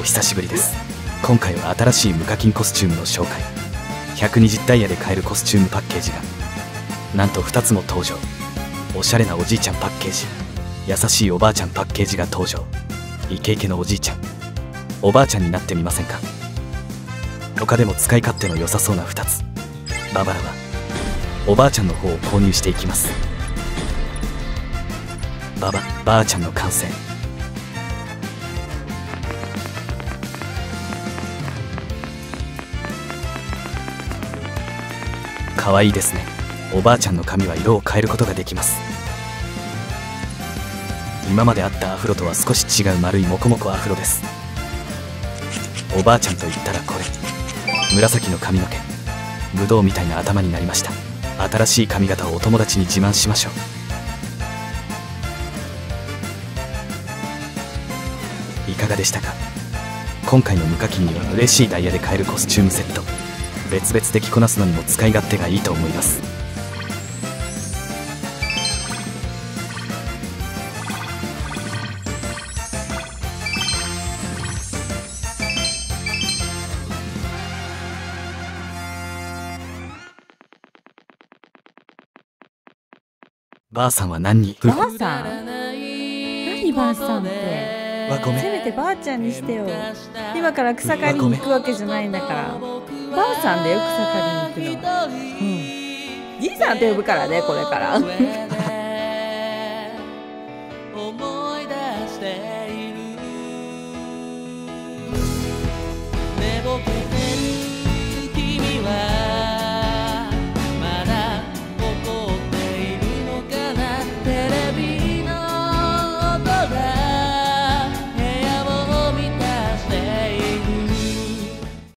久しぶりです。今回は新しい無課金コスチュームの紹介。120ダイヤで買えるコスチュームパッケージがなんと2つも登場。おしゃれなおじいちゃんパッケージ、優しいおばあちゃんパッケージが登場。イケイケのおじいちゃん、おばあちゃんになってみませんか？他でも使い勝手の良さそうな2つ。ババラはおばあちゃんの方を購入していきます。ばあちゃんの完成。かわいいですね。おばあちゃんの髪は色を変えることができます。今まであったアフロとは少し違う丸いモコモコアフロです。おばあちゃんといったらこれ、紫の髪の毛、ぶどうみたいな頭になりました。新しい髪型をお友達に自慢しましょう。いかがでしたか？今回の無課金には嬉しいダイヤで買えるコスチュームセット、別々で着こなすのにも使い勝手がいいと思います。ばあさんは何に？ ばあさん？何ばあさんって。 ごめん。 せめてばあちゃんにしてよ。今から草刈りに行くわけじゃないんだから。ばあさんだよ、草刈りに行くの。じいさんって呼ぶからね、これから。